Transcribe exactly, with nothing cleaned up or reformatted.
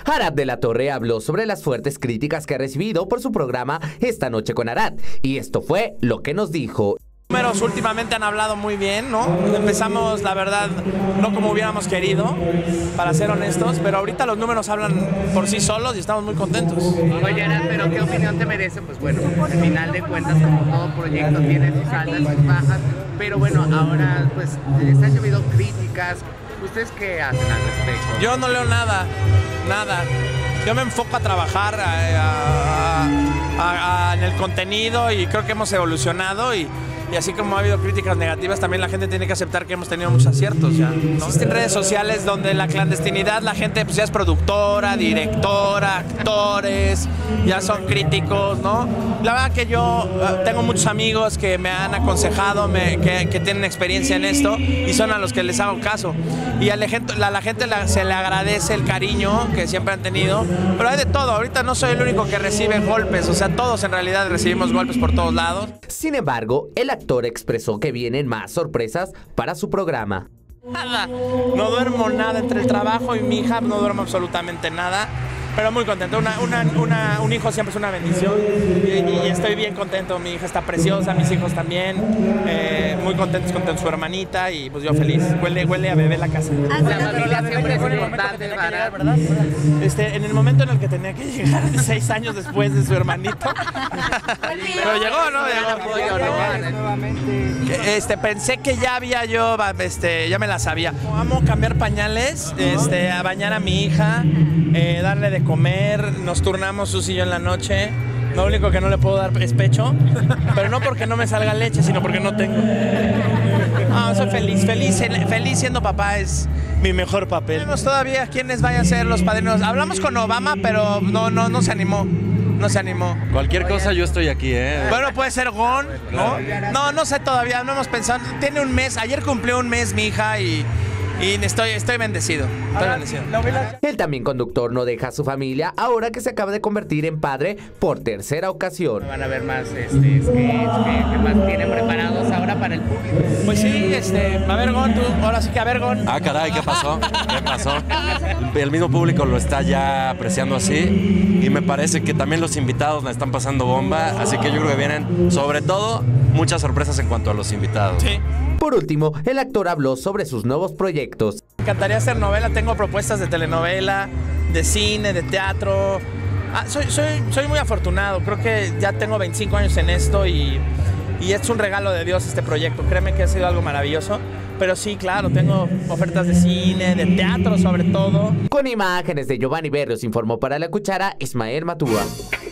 Arad de la Torre habló sobre las fuertes críticas que ha recibido por su programa Esta Noche con Arad, y esto fue lo que nos dijo. Los números últimamente han hablado muy bien, ¿no? Empezamos, la verdad, no como hubiéramos querido, para ser honestos, pero ahorita los números hablan por sí solos y estamos muy contentos. Oye, Arad, pero ¿qué opinión te merece? Pues bueno, al final de cuentas, como todo proyecto tiene sus altas y sus bajas, pero bueno, ahora pues les han llovido críticas. ¿Ustedes qué hacen al respecto? Yo no leo nada, nada. Yo me enfoco a trabajar a, a, a, a, en el contenido y creo que hemos evolucionado y, y así como ha habido críticas negativas, también la gente tiene que aceptar que hemos tenido muchos aciertos ya, ¿no? Existen redes sociales donde la clandestinidad, la gente pues ya es productora, directora, actores, ya son críticos, ¿no? La verdad que yo uh, tengo muchos amigos que me han aconsejado, me, que, que tienen experiencia en esto y son a los que les hago caso. Y a la gente, a la gente la, se le agradece el cariño que siempre han tenido, pero hay de todo. Ahorita no soy el único que recibe golpes, o sea, todos en realidad recibimos golpes por todos lados. Sin embargo, el actor expresó que vienen más sorpresas para su programa. Nada, no duermo nada entre el trabajo y mi hija, no duermo absolutamente nada. Pero muy contento, una, una, una, un hijo siempre es una bendición y, y estoy bien contento, mi hija está preciosa, mis hijos también, eh, muy contentos con su hermanita y pues yo feliz, huele, huele a bebé la casa. La familia siempre es importante, ¿verdad? Este, en el momento en el que tenía que llegar, seis años después de su hermanito, pero llegó, ¿no? Llegó. Este, pensé que ya había yo, este, ya me la sabía. Amo cambiar pañales, este, a bañar a mi hija, eh, darle de comer, nos turnamos Susi y yo en la noche. Lo único que no le puedo dar es pecho, pero no porque no me salga leche, sino porque no tengo. Ah, soy feliz, feliz, feliz siendo papá es mi mejor papel. Tenemos todavía quienes vayan a ser los padrinos. Hablamos con Obama, pero no, no, no se animó. No se animó. Cualquier cosa yo estoy aquí, ¿eh? Bueno, puede ser Gon, ¿no? No, no sé todavía, no hemos pensado. Tiene un mes, ayer cumplió un mes mi hija y... Y estoy, estoy bendecido, estoy bendecido. El también conductor no deja a su familia ahora que se acaba de convertir en padre por tercera ocasión. Van a ver más este, sketches que, que más tienen preparados ahora para el público. Pues sí, este, a ver Gon, tú, ahora sí que a ver Gon. Ah, caray, ¿qué pasó? ¿Qué pasó? El mismo público lo está ya apreciando así y me parece que también los invitados la están pasando bomba, así que yo creo que vienen, sobre todo, muchas sorpresas en cuanto a los invitados. Sí. Por último, el actor habló sobre sus nuevos proyectos. Me encantaría hacer novela, tengo propuestas de telenovela, de cine, de teatro. Ah, soy, soy, soy muy afortunado, creo que ya tengo veinticinco años en esto y, y es un regalo de Dios este proyecto. Créeme que ha sido algo maravilloso, pero sí, claro, tengo ofertas de cine, de teatro sobre todo. Con imágenes de Giovanni Berrios informó para La Cuchara Ismael Matúa.